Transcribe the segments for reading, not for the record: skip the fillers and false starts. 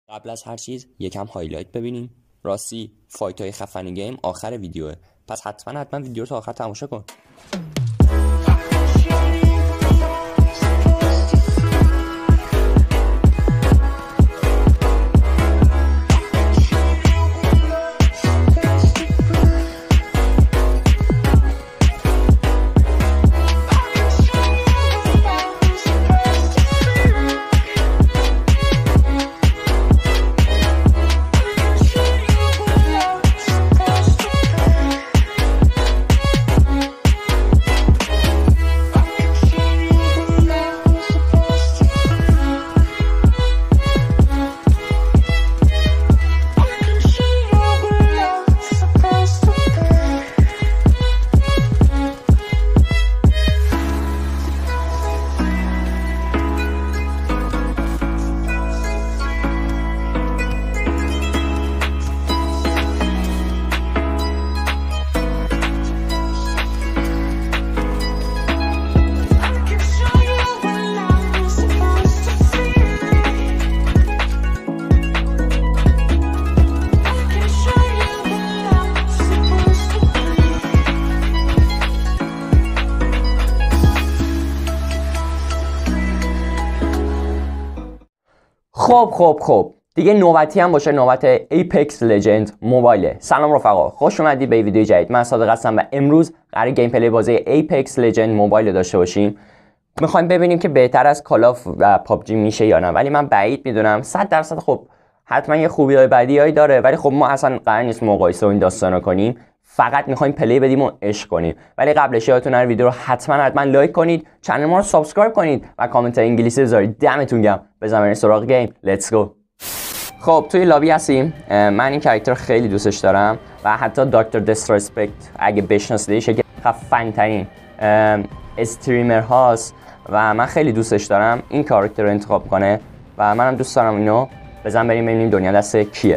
قبل از هر چیز یکم هایلایت ببینیم. راستی فایت های خفن گیم آخر ویدیوه، پس حتما ویدیو رو تا آخر تماشا کن. خب دیگه نوبتی هم باشه، نوبت ایپکس لجند موبایل. سلام رفقا، خوش اومدید به ویدیو جدید. من صادق هستم و امروز قرار گیم پلی بازی ایپکس لجند موبایل داشته باشیم. میخوایم ببینیم که بهتر از کالاف و پابجی میشه یا نه، ولی من بعید میدونم. 100% خب حتما یه خوبیای بدیایی داره، ولی خب ما اصلا قرار نیست مقایسه و این داستانا کنیم، فقط میخوایم پلی بدیم و عشق کنیم. ولی قبلش یادتون نره ویدیو رو حتما لایک کنید، چنل ما رو سابسکرایب کنید و کامنت انگلیسی بذارید. دمتون گرم. بزنیم بریم سراغ گیم. لیتس گو. خب توی لابی هستیم. من این کاراکتر خیلی دوستش دارم و حتی دکتر دسترسپکت اگه بشناسیدش یکی خفن ترین استریمر هاست و من خیلی دوستش دارم این کاراکتر رو انتخاب کنه و منم دوست دارم اینو. بزن بریم ببینیم دنیا دست کیه.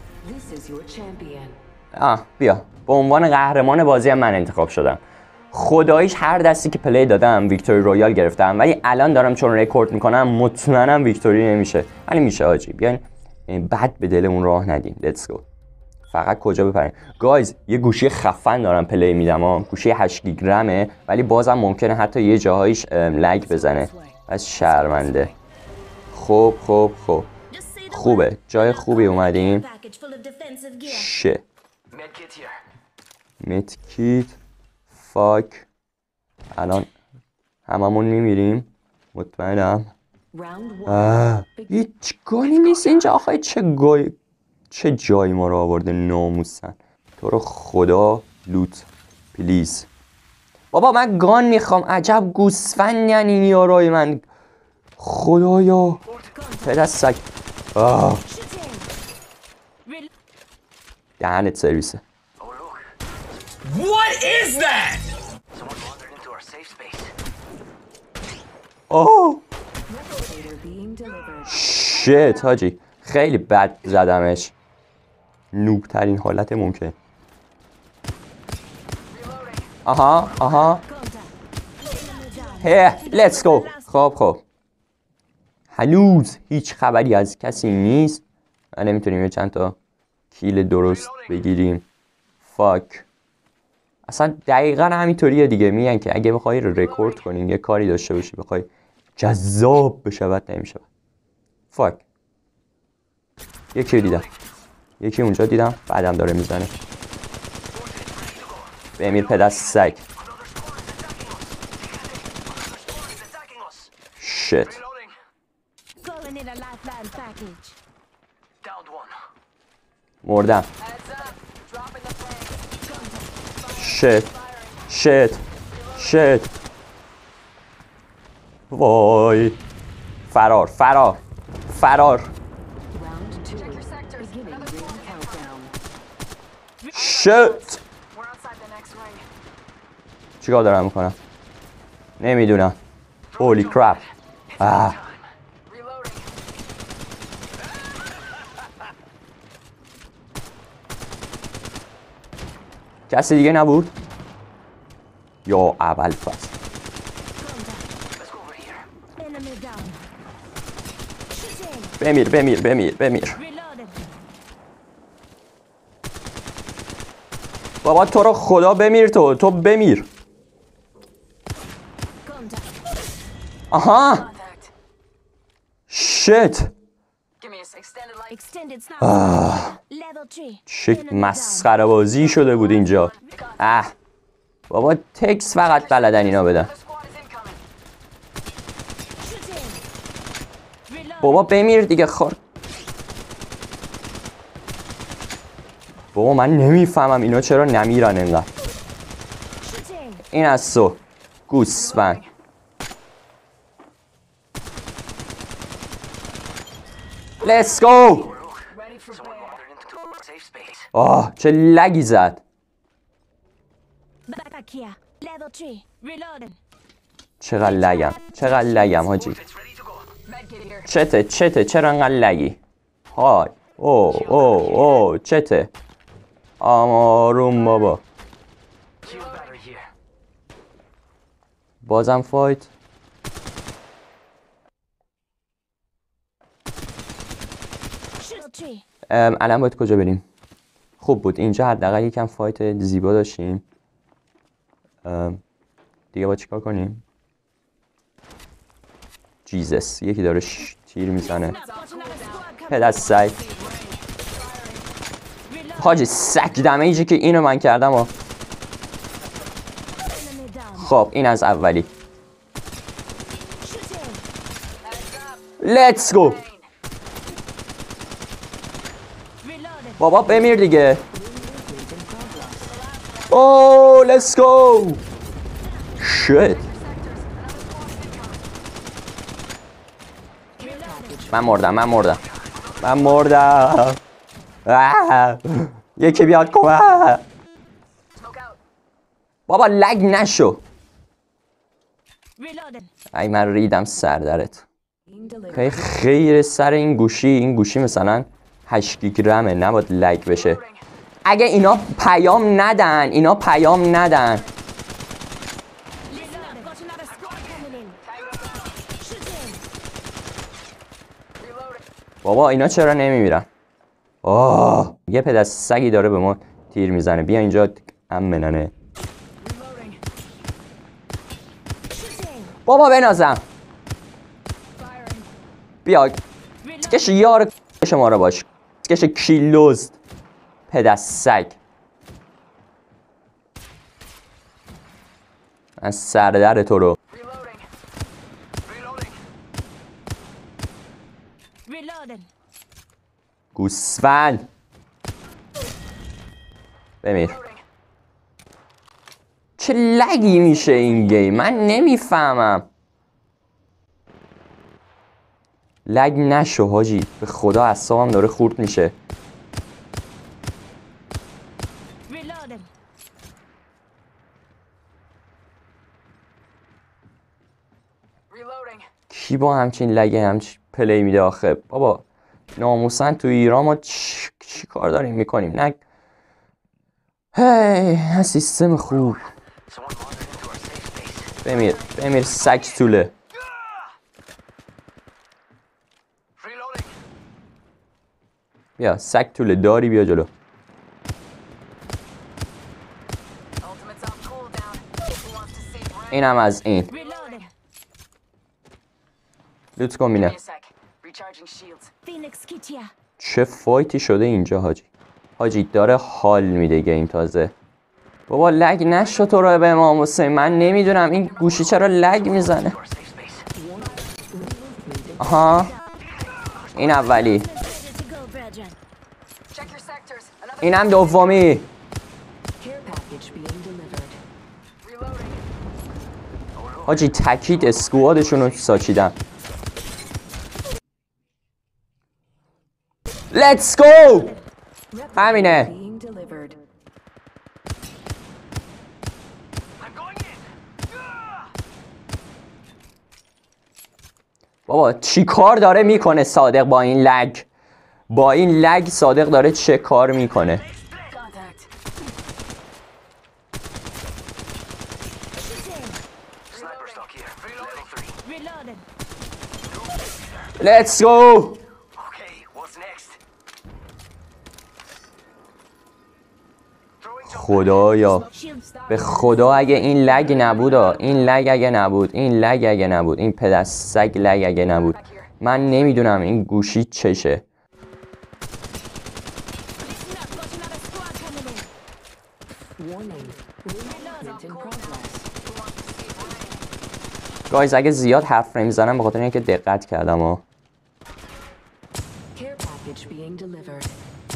بیا، به عنوان قهرمان بازی هم من انتخاب شدم. خداییش هر دستی که پلی دادم ویکتوری رویال گرفتم، ولی الان دارم چون رکورد میکنم مطمئنم ویکتوری نمیشه، ولی میشه آجی. بیاین بعد به دلمون راه ندیم. لیتس گو. فقط کجا بپریم گایز؟ یه گوشی خفن دارم پلی میدم گوشی 8 گیگ رمه، ولی بازم ممکنه حتی یه جاهایش لگ بزنه. از شرمنده. خب خوبه، جای خوبی اومدیم. شه مدکیت فاک. الان هممون میمیریم مطمئنم. هیچ گانی نیست اینجا. آخه چه جایی ما رو آورده ناموسن. تو رو خدا لوت پلیز. بابا من گان میخوام. عجب گوسفندین این یارای من. خدایا پدر سگ. دهنت سرویسه. What is that? Someone wandered into our safe space. شیت حاجی، خیلی بد زدمش. نوب ترین حالت ممکن. آها هی لیتس گو. خب هنوز هیچ خبری از کسی نیست. من نمیتونیم یه چند تا کیل درست بگیریم. فاک. اصلا دقیقا همینطوریه دیگه. میگن که اگه بخوای رکورد کنین، یه کاری داشته باشی بخوای جذاب بشود، نمیشه. فاک. یکی دیدم، یکی اونجا دیدم، بعدم داره میزنه. بمیر پدر سگ. شت. مردم. شت. وای. فرار. شت. چیکار دارم میکنم؟ نمیدونم. هولی کرپ. کسی دیگه نبود؟ یا اول فصل. بمیر بمیر بمیر بمیر. Reloading. بابا تو رو خدا بمیر، تو بمیر. Contact. آها Contact. شت. Give me a extended light. Extended sniper. Level 3. چه مسخره بازی شده بود اینجا. بابا تکس فقط بلدن اینا بدن. The squad is incoming. Shooting. Reloading. بابا بمیر دیگه خور. بابا من نمیفهمم اینا چرا نمیرن انقدر. Shooting. این از تو گوسفند. Let's go. Ready for Someone wandered into a safe space. چه لگی زد. Back here. Level 3. Reloading. چقدر لگم حاجی. It's ready to go. Medkit here. چته چرا انقدر لگی. های او چته. آروم بابا. Shield battery here. بازم فایت. Level 3. الان باید کجا بریم؟ خوب بود اینجا حداقل یکم فایت زیبا داشتیم. دیگه باید چیکار کنیم؟ جیزس یکی داره تیر میزنه. Watch another squad coming. پدر سگ. حاجی سگ دمیجی که اینو من کردم Enemy down. خب این از اولی. Shooting. Let's go. Reloading. بابا بمیر دیگه. اوه let's go. shit. من مردم. یکی بیاد کمک. Smoke out. بابا لگ نشو. Reloading. ای من ریدم سر درت. خیر سر این گوشی مثلا 8 گیگرمه نباید لگ بشه. اگه اینا پیام ندن Listen up. Got another squad coming in. Shooting. بابا اینا چرا نمیمیرن؟ یه پدر سگی داره به ما تیر میزنه. بیا اینجا امنانه. Shooting. بابا بنازم. Firing. بیا Reloading. کش یار شما رو باش. کش کیلوز پدر سگ. من سردر تو رو. Reloading. گوسفند. بمیر. چه لگی میشه این گیم من نمیفهمم. لگ نشو حاجی به خدا اعصابم داره خورد میشه. Reloading. کی با همچین لگ همچین پلی میده آخه؟ بابا ناموسن تو ایران ما چی کار داریم میکنیم؟ نه هی سیستم خوب. Someone wandered into our safe space. بمیر سگ طوله. Reloading. بیا سگ طوله داری بیا جلو. Ultimate's on cooldown. Who wants to save rank? اینم از این. Reloading. لوت کن بینه. Give me a sec. Recharging shields. Phoenix kit here. چه فایتی شده اینجا حاجی داره حال میده گیم تازه. بابا لگ نشو تو رو به امام حسین. من نمیدونم این گوشی چرا لگ میزنه. To our safe space. آها این اولی. Ready to go, brethren. Check your sectors. Another اینم دومی. Care package being delivered. reloading. حاجی تکید اسکوادشون رو ساچیدن. Let's go. همینه. Being delivered. I'm going in. بابا چی کار داره میکنه صادق با این لگ؟ با این لگ صادق داره چه کار میکنه؟ Contact. Shooting. Sniper stock here. Level 3. Reloading. Let's go. خدایا Shield star. به خدا اگه این لگ نبود این لگ اگه نبود این پدر سگ لگ اگه نبود من نمیدونم این گوشی چشه. Listen up, got another squad coming in. Warning. Reinforcement in progress. گایز اگه زیاد حرف نمیزنم به خاطر اینکه دقت کردم Care package being delivered.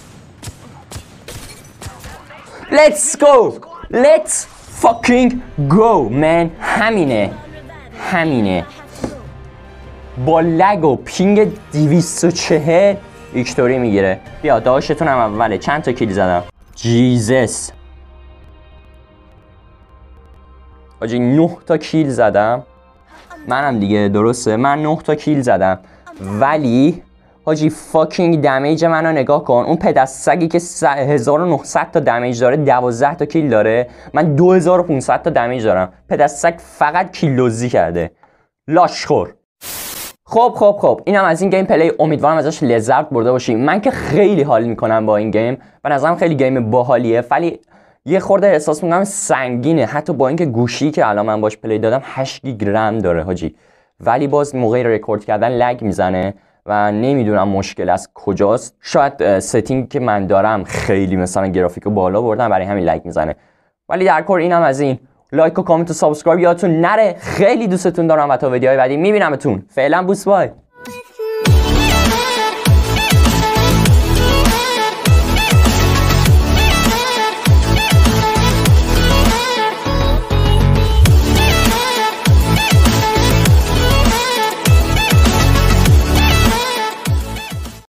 Let's go Let's fucking go man. همینه با لگ و پینگ 240 ویکتوری میگیره. بیا داشتون هم اوله. چند تا کیل زدم جیزس آجی 9 تا کیل زدم منم دیگه. درسته من 9 تا کیل زدم ولی حاجی فاکینگ دمیج منو نگاه کن. اون پدر سگی که 1900 تا دمیج داره 12 تا کیل داره، من 2500 تا دمیج دارم. پدر سگ فقط کیل دزدی کرده لاشخور. خب اینم از این گیم پلی. امیدوارم ازش لذت برده باشیم. من که خیلی حال میکنم با این گیم. به نظرم خیلی گیم باحالیه ولی یه خورده احساس میکنم سنگینه، حتی با اینکه گوشی که الان من باش پلی دادم 8 گیگ رم داره حاجی، ولی باز موقع رکورد کردن لگ میزنه و نمیدونم مشکل از کجاست. شاید ستینگ که من دارم خیلی مثلا گرافیکو بالا بردم برای همین لگ میزنه. ولی در کل اینم از این. لایک و کامنت و سابسکرایب یادتون نره. خیلی دوستتون دارم و تا ویدیوهای بعدی میبینمتون. فعلا بوس بای.